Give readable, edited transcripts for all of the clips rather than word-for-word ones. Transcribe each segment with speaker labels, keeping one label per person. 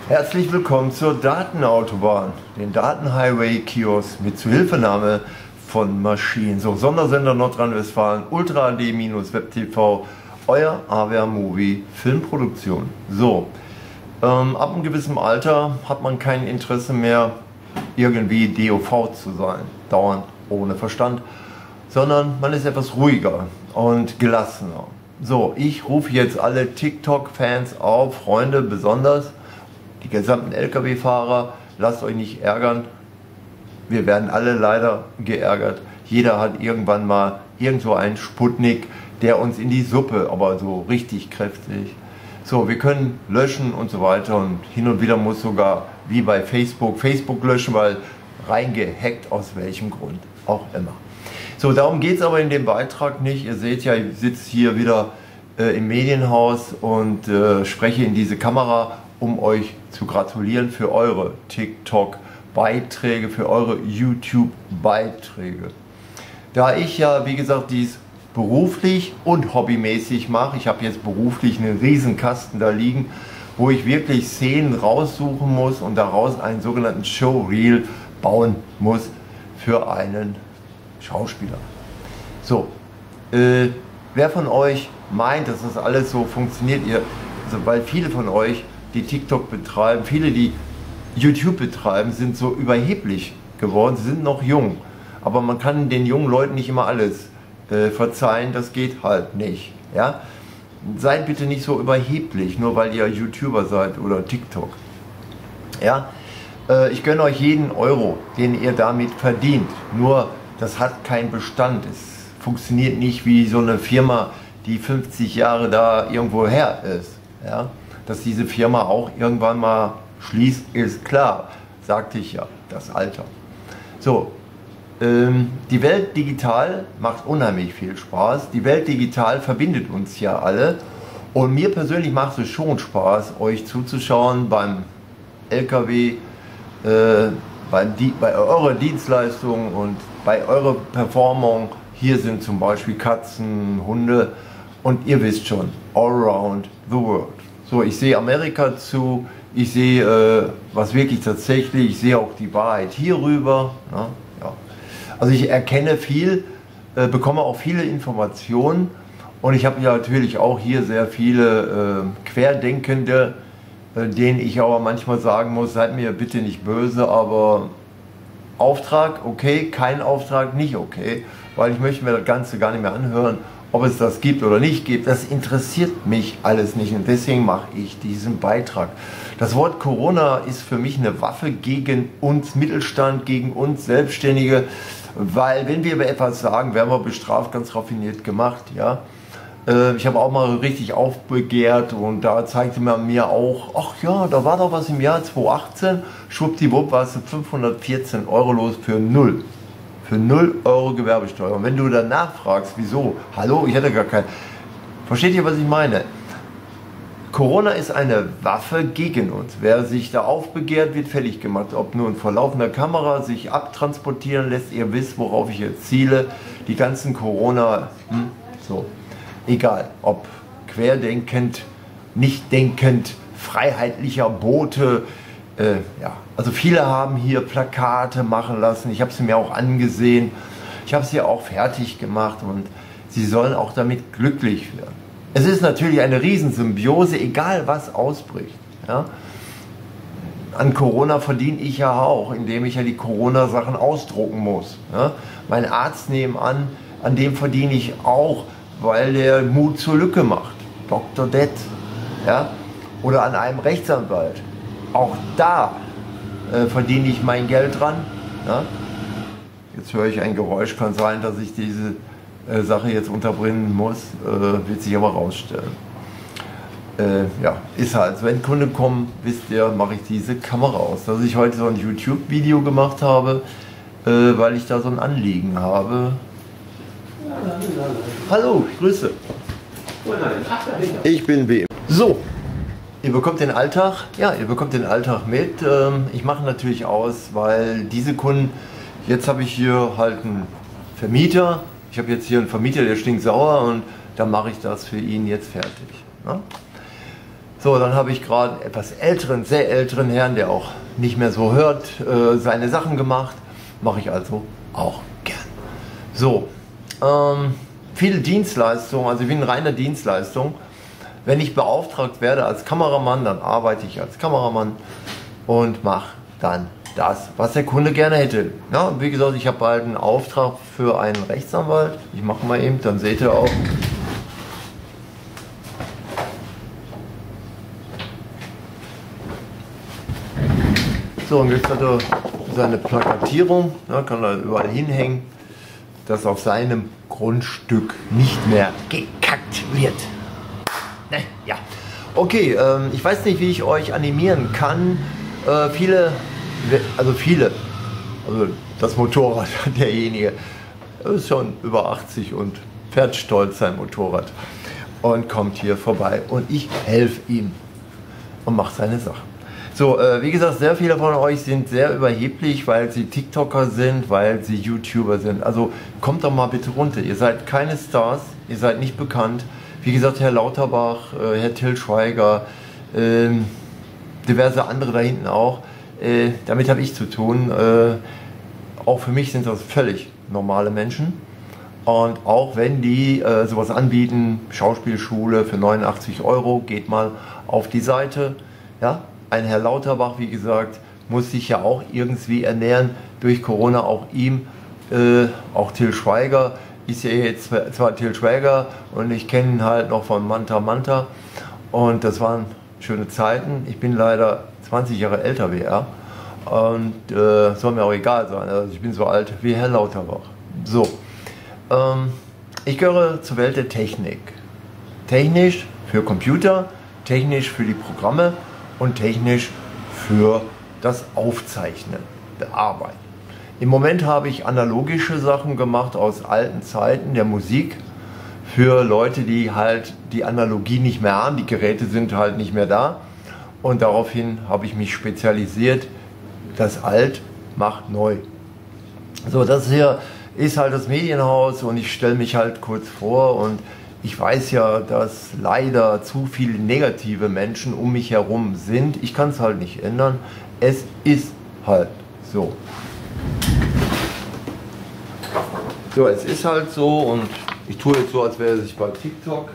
Speaker 1: Herzlich willkommen zur Datenautobahn, den Datenhighway-Kiosk mit Zuhilfenahme von Maschinen. So, Sondersender Nordrhein-Westfalen, Ultra HD-Web-TV, euer AWR Movie Filmproduktion. So, ab einem gewissen Alter hat man kein Interesse mehr, irgendwie DOV zu sein, dauernd ohne Verstand, sondern man ist etwas ruhiger und gelassener. So, ich rufe jetzt alle TikTok-Fans auf, Freunde besonders, die gesamten LKW-Fahrer, lasst euch nicht ärgern. Wir werden alle leider geärgert. Jeder hat irgendwann mal irgendwo einen Sputnik, der uns in die Suppe, aber so richtig kräftig. So, wir können löschen und so weiter und hin und wieder muss sogar, wie bei Facebook löschen, weil reingehackt, aus welchem Grund auch immer. So, darum geht es aber in dem Beitrag nicht. Ihr seht ja, ich sitze hier wieder im Medienhaus und spreche in diese Kamera, um euch zu gratulieren für eure TikTok-Beiträge, für eure YouTube-Beiträge. Da ich ja, wie gesagt, dies beruflich und hobbymäßig mache, ich habe jetzt beruflich einen riesen Kasten da liegen, wo ich wirklich Szenen raussuchen muss und daraus einen sogenannten Showreel bauen muss für einen Schauspieler. So, wer von euch meint, dass das alles so funktioniert, also weil viele von euch, die TikTok betreiben, viele, die YouTube betreiben, sind so überheblich geworden, sie sind noch jung, aber man kann den jungen Leuten nicht immer alles verzeihen, das geht halt nicht. Ja? Seid bitte nicht so überheblich, nur weil ihr YouTuber seid oder TikTok. Ja? Ich gönne euch jeden Euro, den ihr damit verdient, nur das hat keinen Bestand, es funktioniert nicht wie so eine Firma, die 50 Jahre da irgendwo her ist. Ja? Dass diese Firma auch irgendwann mal schließt, ist klar, sagte ich ja, das Alter. So, die Welt digital macht unheimlich viel Spaß. Die Welt digital verbindet uns ja alle. Und mir persönlich macht es schon Spaß, euch zuzuschauen beim LKW, bei eurer Dienstleistung und bei eurer Performung. Hier sind zum Beispiel Katzen, Hunde und ihr wisst schon, all around the world. So, ich sehe Amerika zu, ich sehe was wirklich tatsächlich, ich sehe auch die Wahrheit hierüber. Ja, ja. Also ich erkenne viel, bekomme auch viele Informationen und ich habe ja natürlich auch hier sehr viele Querdenkende, denen ich aber manchmal sagen muss, seid mir bitte nicht böse, aber Auftrag okay, kein Auftrag nicht okay, weil ich möchte mir das Ganze gar nicht mehr anhören. Ob es das gibt oder nicht gibt, das interessiert mich alles nicht und deswegen mache ich diesen Beitrag. Das Wort Corona ist für mich eine Waffe gegen uns Mittelstand, gegen uns Selbstständige, weil wenn wir über etwas sagen, werden wir bestraft, ganz raffiniert gemacht. Ja? Ich habe auch mal richtig aufbegehrt und da zeigte man mir auch, ach ja, da war doch was im Jahr 2018, schwuppdiwupp war es 514 Euro los für null. Für 0 Euro Gewerbesteuer. Und wenn du dann nachfragst, wieso? Hallo, ich hätte gar kein... Versteht ihr, was ich meine? Corona ist eine Waffe gegen uns. Wer sich da aufbegehrt, wird fällig gemacht. Ob nun vor laufender Kamera sich abtransportieren lässt, ihr wisst, worauf ich jetzt ziele. Die ganzen Corona... so. Egal, ob querdenkend, nicht denkend, freiheitlicher Bote... ja, also viele haben hier Plakate machen lassen, ich habe sie mir auch angesehen, ich habe sie auch fertig gemacht und sie sollen auch damit glücklich werden. Es ist natürlich eine Riesensymbiose, egal was ausbricht. Ja? An Corona verdiene ich ja auch, indem ich ja die Corona-Sachen ausdrucken muss. Ja? Mein Arzt nebenan, an dem verdiene ich auch, weil der Mut zur Lücke macht. Dr. Det. Ja? Oder an einem Rechtsanwalt. Auch da verdiene ich mein Geld dran. Ja? Jetzt höre ich ein Geräusch, kann sein, dass ich diese Sache jetzt unterbringen muss, wird sich aber rausstellen. Ja, ist halt. Wenn Kunden kommen, wisst ihr, mache ich diese Kamera aus. Dass ich heute so ein YouTube-Video gemacht habe, weil ich da so ein Anliegen habe. Hallo, Grüße. Ich bin WM. So. Ihr bekommt den Alltag, ja, ihr bekommt den Alltag mit. Ich mache natürlich aus, weil diese Kunden, jetzt habe ich hier halt einen Vermieter, ich habe jetzt hier einen Vermieter, der stinkt sauer und dann mache ich das für ihn jetzt fertig. Ne? So, dann habe ich gerade einen etwas älteren, sehr älteren Herrn, der auch nicht mehr so hört, seine Sachen gemacht. Mache ich also auch gern. So, viele Dienstleistungen, also wie eine reine Dienstleistung. Wenn ich beauftragt werde als Kameramann, dann arbeite ich als Kameramann und mache dann das, was der Kunde gerne hätte. Ja, wie gesagt, ich habe bald einen Auftrag für einen Rechtsanwalt. Ich mache mal eben, dann seht ihr auch. So, und jetzt hat er seine Plakatierung, ja, kann er überall hinhängen, dass auf seinem Grundstück nicht mehr gekackt wird. Ne? Ja. Okay, ich weiß nicht, wie ich euch animieren kann. Also das Motorrad, derjenige ist schon über 80 und fährt stolz sein Motorrad und kommt hier vorbei und ich helfe ihm und mache seine Sache. So, wie gesagt, sehr viele von euch sind sehr überheblich, weil sie TikToker sind, weil sie YouTuber sind. Also kommt doch mal bitte runter. Ihr seid keine Stars, ihr seid nicht bekannt. Wie gesagt, Herr Lauterbach, Herr Til Schweiger, diverse andere da hinten auch. Damit habe ich zu tun. Auch für mich sind das völlig normale Menschen. Und auch wenn die sowas anbieten, Schauspielschule für 89 €, geht mal auf die Seite. Ja? Ein Herr Lauterbach, wie gesagt, muss sich ja auch irgendwie ernähren durch Corona, auch ihm, auch Til Schweiger ist ja jetzt zwar Til Schweiger und ich kenne ihn halt noch von Manta Manta und das waren schöne Zeiten. Ich bin leider 20 Jahre älter wie er und soll mir auch egal sein, also ich bin so alt wie Herr Lauterbach. So, ich gehöre zur Welt der Technik. Technisch für Computer, technisch für die Programme und technisch für das Aufzeichnen, Bearbeiten. Im Moment habe ich analogische Sachen gemacht aus alten Zeiten der Musik für Leute, die halt die Analogie nicht mehr haben, die Geräte sind halt nicht mehr da und daraufhin habe ich mich spezialisiert, das Alt macht neu. So, das hier ist halt das Medienhaus und ich stelle mich halt kurz vor und ich weiß ja, dass leider zu viele negative Menschen um mich herum sind. Ich kann es halt nicht ändern. Es ist halt so. So, es ist halt so und ich tue jetzt so, als wäre ich bei TikTok.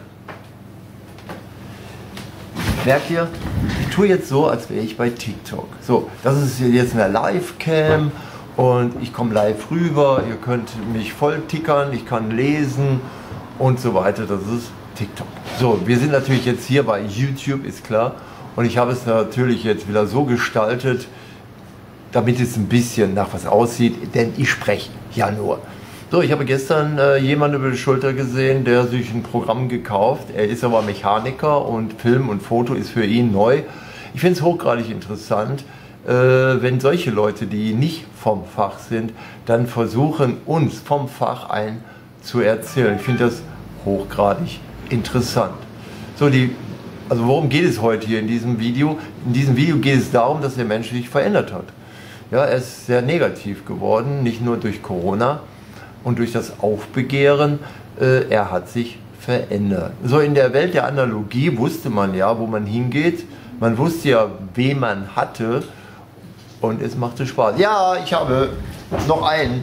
Speaker 1: Merkt ihr? Ich tue jetzt so, als wäre ich bei TikTok. So, das ist jetzt eine Live-Cam und ich komme live rüber. Ihr könnt mich voll tickern, ich kann lesen und so weiter, das ist TikTok. So, wir sind natürlich jetzt hier bei YouTube, ist klar. Und ich habe es natürlich jetzt wieder so gestaltet, damit es ein bisschen nach was aussieht, denn ich spreche ja nur. So, ich habe gestern jemanden über die Schulter gesehen, der sich ein Programm gekauft. Er ist aber Mechaniker und Film und Foto ist für ihn neu. Ich finde es hochgradig interessant, wenn solche Leute, die nicht vom Fach sind, dann versuchen, uns vom Fach zu erzählen. Ich finde das hochgradig interessant. So, also worum geht es heute hier in diesem Video? In diesem Video geht es darum, dass der Mensch sich verändert hat. Ja, er ist sehr negativ geworden, nicht nur durch Corona und durch das Aufbegehren, er hat sich verändert. So, in der Welt der Analogie wusste man ja, wo man hingeht. Man wusste ja, wen man hatte und es machte Spaß. Ja, ich habe noch einen.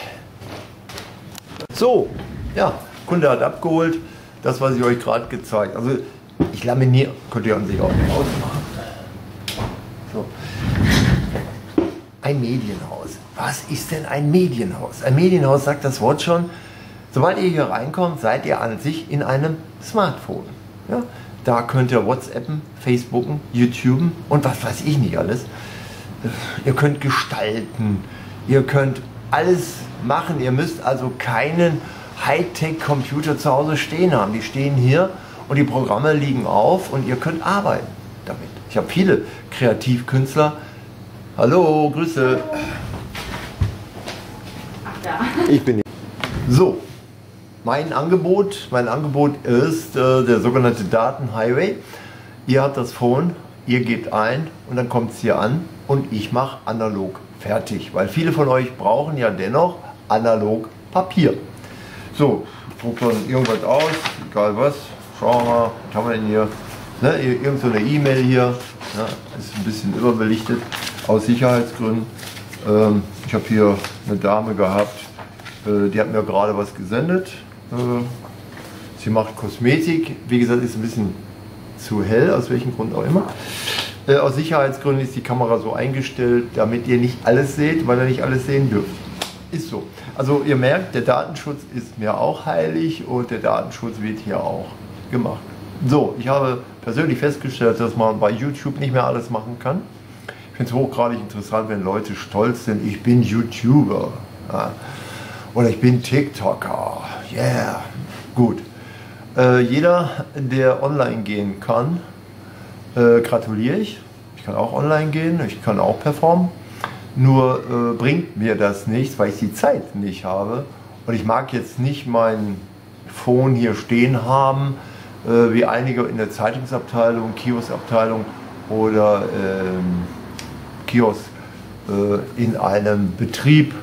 Speaker 1: So, ja, Kunde hat abgeholt, das, was ich euch gerade gezeigt habe. Also ich laminiere, könnt ihr an sich auch ausmachen. So. Ein Medienhaus. Was ist denn ein Medienhaus? Ein Medienhaus, sagt das Wort schon, sobald ihr hier reinkommt, seid ihr an sich in einem Smartphone. Ja? Da könnt ihr WhatsAppen, Facebooken, YouTuben und was weiß ich nicht alles. Ihr könnt gestalten, ihr könnt alles machen, ihr müsst also keinen Hightech-Computer zu Hause stehen haben. Die stehen hier und die Programme liegen auf und ihr könnt arbeiten damit. Ich habe viele Kreativkünstler. Hallo, Grüße.
Speaker 2: Ach ja.
Speaker 1: Ich bin hier. So, mein Angebot ist der sogenannte Datenhighway. Ihr habt das Phone, ihr gebt ein und dann kommt es hier an und ich mache analog fertig, weil viele von euch brauchen ja dennoch analog Papier. So, ich drucke dann irgendwas aus, egal was. Schauen wir mal, was haben wir denn hier? Ne, irgend so eine E-Mail hier, ja, ist ein bisschen überbelichtet aus Sicherheitsgründen. Ich habe hier eine Dame gehabt, die hat mir gerade was gesendet. Sie macht Kosmetik, wie gesagt, ist ein bisschen zu hell, aus welchem Grund auch immer. Aus Sicherheitsgründen ist die Kamera so eingestellt, damit ihr nicht alles seht, weil ihr nicht alles sehen dürft. Ist so. Also ihr merkt, der Datenschutz ist mir auch heilig und der Datenschutz wird hier auch gemacht. So, ich habe persönlich festgestellt, dass man bei YouTube nicht mehr alles machen kann. Ich finde es hochgradig interessant, wenn Leute stolz sind, ich bin YouTuber. Ja. Oder ich bin TikToker. Yeah. Gut. Jeder, der online gehen kann, gratuliere ich. Ich kann auch online gehen, ich kann auch performen. Nur bringt mir das nichts, weil ich die Zeit nicht habe. Und ich mag jetzt nicht mein Phone hier stehen haben, wie einige in der Zeitungsabteilung, Kioskabteilung oder Kiosk in einem Betrieb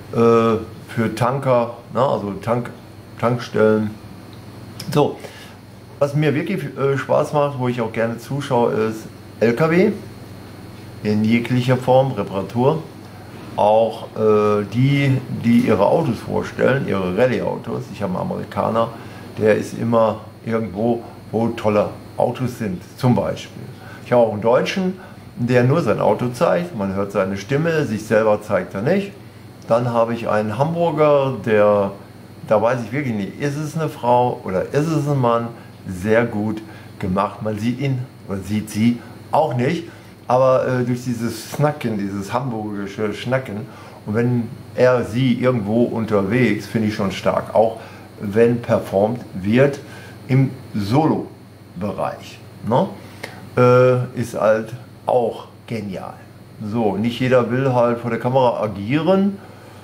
Speaker 1: für Tanker, ne, also Tankstellen. So, was mir wirklich Spaß macht, wo ich auch gerne zuschaue, ist LKW in jeglicher Form, Reparatur. Auch die ihre Autos vorstellen, ihre Rallye-Autos. Ich habe einen Amerikaner, der ist immer irgendwo, wo tolle Autos sind, zum Beispiel. Ich habe auch einen Deutschen, der nur sein Auto zeigt, man hört seine Stimme, sich selber zeigt er nicht. Dann habe ich einen Hamburger, da weiß ich wirklich nicht, ist es eine Frau oder ist es ein Mann, sehr gut gemacht. Man sieht ihn oder sieht sie auch nicht, aber durch dieses Snacken, dieses hamburgische Schnacken, und wenn er sie irgendwo unterwegs, finde ich schon stark, auch wenn performt wird im Solo-Bereich. Ne? Ist halt auch genial. So, nicht jeder will halt vor der Kamera agieren.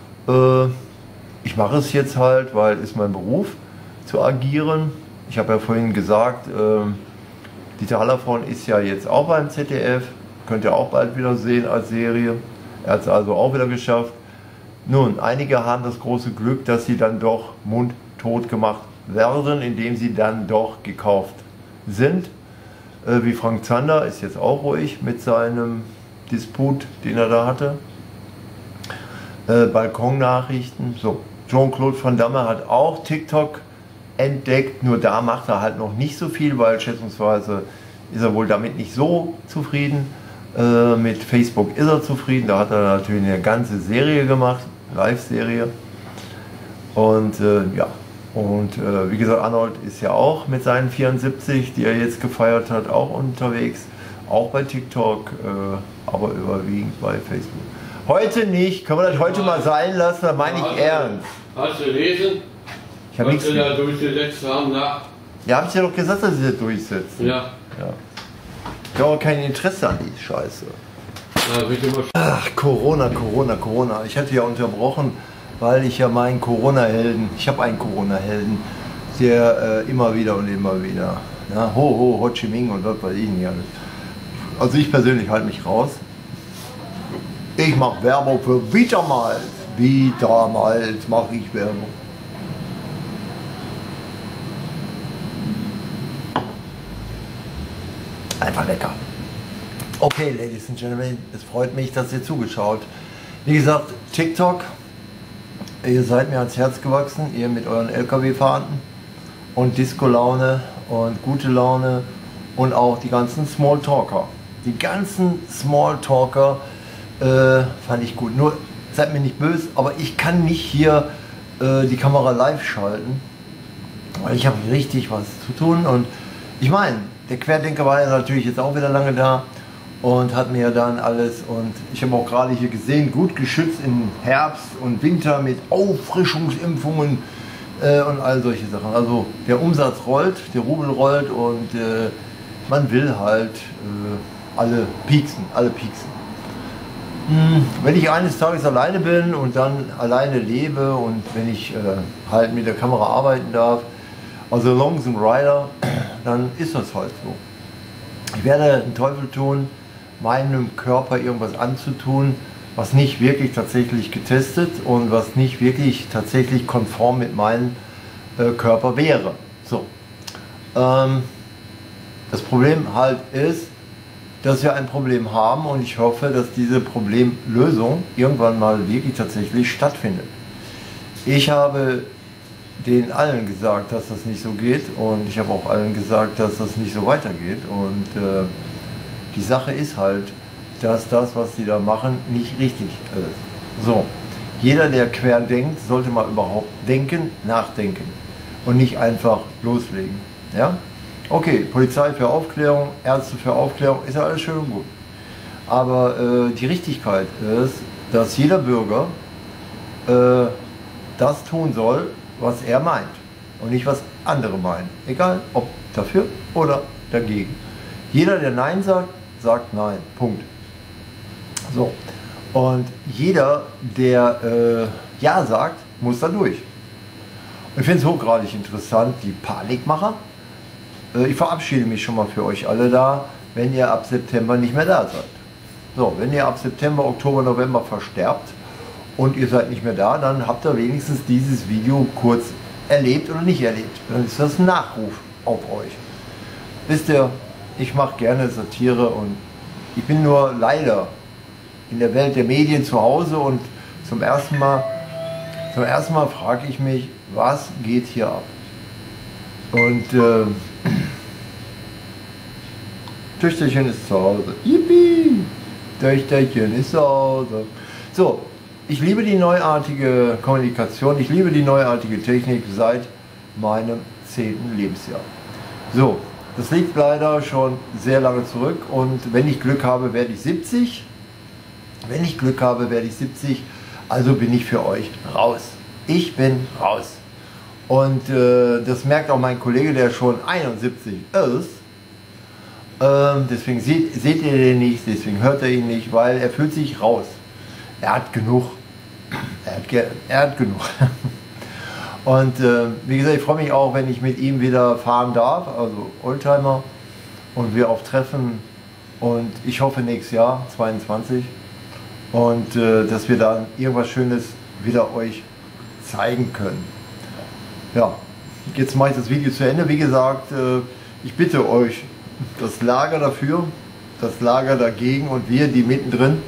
Speaker 1: Ich mache es jetzt halt, weil es mein Beruf zu agieren. Ich habe ja vorhin gesagt, Dieter Hallervorden ist ja jetzt auch beim ZDF. Könnt ihr auch bald wieder sehen als Serie. Er hat es also auch wieder geschafft. Nun, einige haben das große Glück, dass sie dann doch mundtot gemacht werden, indem sie dann doch gekauft sind. Wie Frank Zander ist jetzt auch ruhig mit seinem Disput, den er da hatte. Balkonnachrichten. So, Jean-Claude Van Damme hat auch TikTok entdeckt, nur da macht er halt noch nicht so viel, weil schätzungsweise ist er wohl damit nicht so zufrieden. Mit Facebook ist er zufrieden, da hat er natürlich eine ganze Serie gemacht, Live-Serie. Und ja, und wie gesagt, Arnold ist ja auch mit seinen 74, die er jetzt gefeiert hat, auch unterwegs, auch bei TikTok, aber überwiegend bei Facebook. Heute nicht, können wir das heute mal sein lassen, da meine ich ernst.
Speaker 2: Hast du gelesen?
Speaker 1: Ich habe nichts.
Speaker 2: Was wir da durchgesetzt haben, nach.
Speaker 1: Ja, hab ich ja doch gesagt, dass sie das durchsetzen.
Speaker 2: Ja.
Speaker 1: Ich habe auch kein Interesse an die Scheiße.
Speaker 2: Ja, bitte mal.
Speaker 1: Ach, Corona. Ich hatte ja unterbrochen, weil ich ja meinen Corona-Helden, ich habe einen Corona-Helden, der immer wieder, ja, Ho Chi Minh und was weiß ich nicht alles. Also ich persönlich halte mich raus. Ich mache Werbung für Vitamalt. Vitamalt mache ich Werbung. Einfach lecker. Okay, Ladies and Gentlemen, es freut mich, dass ihr zugeschaut. Wie gesagt, TikTok, ihr seid mir ans Herz gewachsen, ihr mit euren LKW-Fahrten und Disco-Laune und gute Laune und auch die ganzen Smalltalker. Die ganzen Smalltalker fand ich gut. Nur seid mir nicht böse, aber ich kann nicht hier die Kamera live schalten, weil ich habe richtig was zu tun. Und ich meine, der Querdenker war ja natürlich jetzt auch wieder lange da und hat mir dann alles, und ich habe auch gerade hier gesehen, gut geschützt im Herbst und Winter mit Auffrischungsimpfungen und all solche Sachen. Also der Umsatz rollt, der Rubel rollt und man will halt alle pieksen. Wenn ich eines Tages alleine bin und dann alleine lebe und wenn ich halt mit der Kamera arbeiten darf, also Longs and Rider, dann ist das halt so. Ich werde den Teufel tun, meinem Körper irgendwas anzutun, was nicht wirklich tatsächlich getestet und was nicht wirklich tatsächlich konform mit meinem Körper wäre. So. Das Problem halt ist, dass wir ein Problem haben und ich hoffe, dass diese Problemlösung irgendwann mal wirklich tatsächlich stattfindet. Ich habe denen allen gesagt, dass das nicht so geht und ich habe auch allen gesagt, dass das nicht so weitergeht und die Sache ist halt, dass das, was die da machen, nicht richtig ist. So, jeder, der quer denkt, sollte mal überhaupt denken, nachdenken und nicht einfach loslegen. Ja? Okay, Polizei für Aufklärung, Ärzte für Aufklärung, ist ja alles schön und gut. Aber die Richtigkeit ist, dass jeder Bürger das tun soll, was er meint und nicht was andere meinen. Egal, ob dafür oder dagegen. Jeder, der Nein sagt, sagt Nein. Punkt. So. Und jeder, der Ja sagt, muss da durch. Ich finde es hochgradig interessant, die Panikmacher. Ich verabschiede mich schon mal für euch alle da, wenn ihr ab September nicht mehr da seid. So, wenn ihr ab September, Oktober, November versterbt und ihr seid nicht mehr da, dann habt ihr wenigstens dieses Video kurz erlebt oder nicht erlebt. Dann ist das ein Nachruf auf euch. Wisst ihr, ich mache gerne Satire und ich bin nur leider in der Welt der Medien zu Hause und zum ersten Mal frage ich mich, was geht hier ab? Und Töchterchen ist zu Hause. Yippie! Töchterchen ist zu Hause. So, ich liebe die neuartige Kommunikation, ich liebe die neuartige Technik seit meinem 10. Lebensjahr. So, das liegt leider schon sehr lange zurück und wenn ich Glück habe, werde ich 70. Wenn ich Glück habe, werde ich 70. Also bin ich für euch raus. Ich bin raus. Und das merkt auch mein Kollege, der schon 71 ist. Deswegen seht ihr den nicht, deswegen hört er ihn nicht, weil er fühlt sich raus. Er hat genug. Er hat genug. Und wie gesagt, ich freue mich auch, wenn ich mit ihm wieder fahren darf, also Oldtimer, und wir auf Treffen. Und ich hoffe nächstes Jahr, 22. Und dass wir dann irgendwas Schönes wieder euch zeigen können. Ja, jetzt mache ich das Video zu Ende. Wie gesagt, ich bitte euch, das Lager dafür, das Lager dagegen und wir, die mittendrin,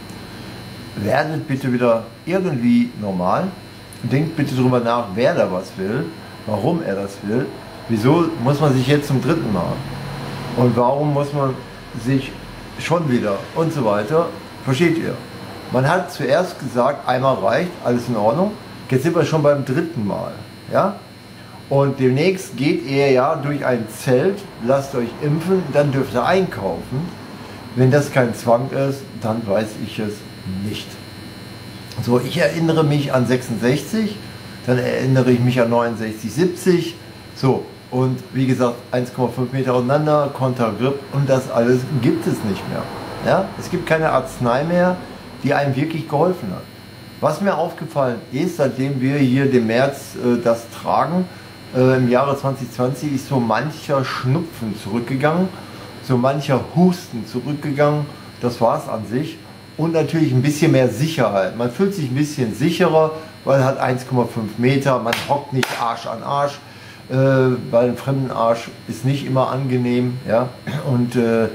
Speaker 1: werdet bitte wieder irgendwie normal. Denkt bitte darüber nach, wer da was will, warum er das will, wieso muss man sich jetzt zum 3. Mal und warum muss man sich schon wieder und so weiter. Versteht ihr? Man hat zuerst gesagt, einmal reicht, alles in Ordnung. Jetzt sind wir schon beim 3. Mal. Ja? Und demnächst geht ihr ja durch ein Zelt, lasst euch impfen, dann dürft ihr einkaufen. Wenn das kein Zwang ist, dann weiß ich es nicht. So, ich erinnere mich an 66, dann erinnere ich mich an 69, 70. So, und wie gesagt, 1,5 Meter auseinander, Kontergrip und das alles gibt es nicht mehr. Ja? Es gibt keine Arznei mehr, die einem wirklich geholfen hat. Was mir aufgefallen ist, seitdem wir hier den März das tragen, im Jahre 2020 ist so mancher Schnupfen zurückgegangen, so mancher Husten zurückgegangen, das war es an sich. Und natürlich ein bisschen mehr Sicherheit. Man fühlt sich ein bisschen sicherer, weil hat 1,5 Meter, man hockt nicht Arsch an Arsch, weil ein fremden Arsch ist nicht immer angenehm. Ja? Und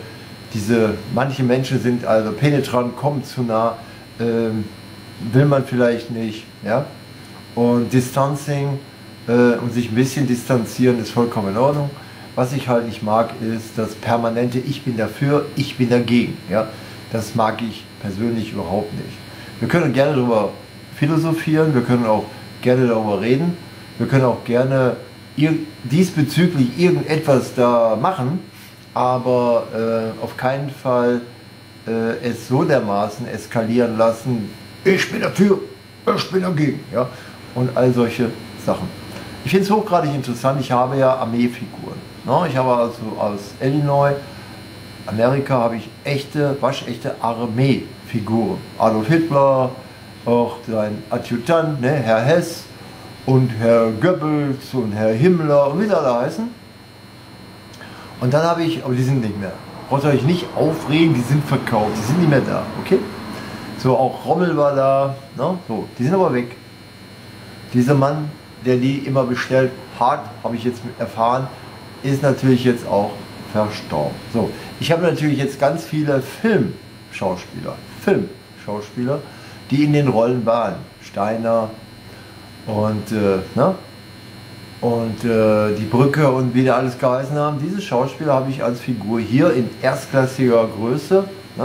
Speaker 1: manche Menschen sind also penetrant, kommen zu nah, will man vielleicht nicht. Ja? Und Distancing und sich ein bisschen distanzieren ist vollkommen in Ordnung. Was ich halt nicht mag, ist das permanente Ich bin dafür, ich bin dagegen. Ja? Das mag ich persönlich überhaupt nicht. Wir können gerne darüber philosophieren, wir können auch gerne darüber reden, wir können auch gerne diesbezüglich irgendetwas da machen, aber auf keinen Fall es so dermaßen eskalieren lassen, ich bin dafür, ich bin dagegen. Ja? Und all solche Sachen. Ich finde es hochgradig interessant, ich habe ja Armeefiguren. Ne? Ich habe also aus Illinois, Amerika, habe ich waschechte Armeefiguren. Adolf Hitler, auch sein Adjutant, ne, Herr Hess und Herr Goebbels und Herr Himmler und wie sie alle heißen. Und dann habe ich, aber die sind nicht mehr. Braucht ihr euch nicht aufregen, die sind verkauft, die sind nicht mehr da, okay? So, auch Rommel war da, ne? So, die sind aber weg. Dieser Mann, der die immer bestellt hat, habe ich jetzt erfahren, ist natürlich jetzt auch verstorben. So, ich habe natürlich jetzt ganz viele Filmschauspieler, die in den Rollen waren. Steiner und, die Brücke und wie die alles geheißen haben. Diese Schauspieler habe ich als Figur hier in erstklassiger Größe,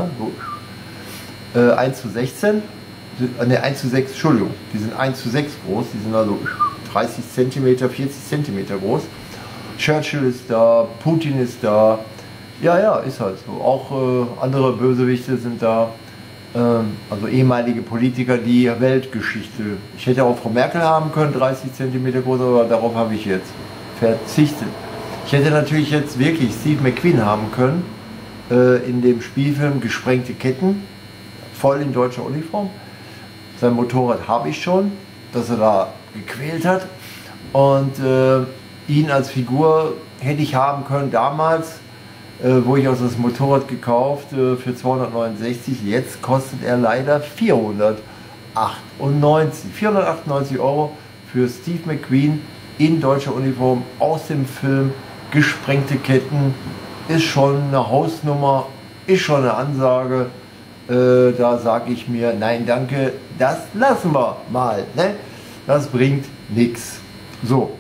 Speaker 1: 1:16, ne 1:6, Entschuldigung, die sind 1:6 groß, die sind also 30 cm, 40 cm groß. Churchill ist da, Putin ist da, ja, ist halt so. Auch andere Bösewichte sind da, also ehemalige Politiker, die Weltgeschichte. Ich hätte auch Frau Merkel haben können, 30 cm groß, aber darauf habe ich jetzt verzichtet. Ich hätte natürlich jetzt wirklich Steve McQueen haben können, in dem Spielfilm Gesprengte Ketten, voll in deutscher Uniform. Sein Motorrad habe ich schon, das er da gequält hat. Und ihn als Figur hätte ich haben können damals, wo ich also das Motorrad gekauft für 269. Jetzt kostet er leider 498 Euro für Steve McQueen in deutscher Uniform aus dem Film Gesprengte Ketten. Ist schon eine Hausnummer, ist schon eine Ansage. Da sage ich mir, nein danke, das lassen wir mal. Ne? Das bringt nichts. So,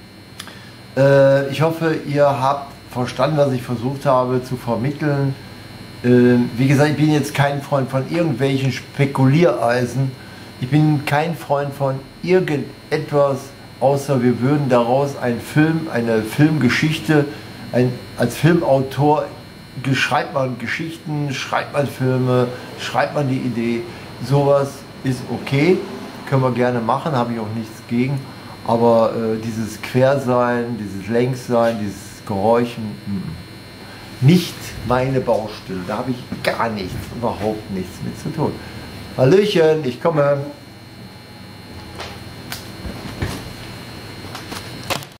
Speaker 1: ich hoffe, ihr habt verstanden, was ich versucht habe zu vermitteln. Wie gesagt, ich bin jetzt kein Freund von irgendwelchen Spekuliereisen. Ich bin kein Freund von irgendetwas, außer wir würden daraus einen Film, eine Filmgeschichte, als Filmautor schreibt man Geschichten, schreibt man Filme, schreibt man die Idee. Sowas ist okay, können wir gerne machen, habe ich auch nichts gegen. Aber dieses Quersein, dieses Längssein, dieses Gehorchen, nicht meine Baustelle. Da habe ich gar nichts, überhaupt nichts mit zu tun. Hallöchen, ich komme.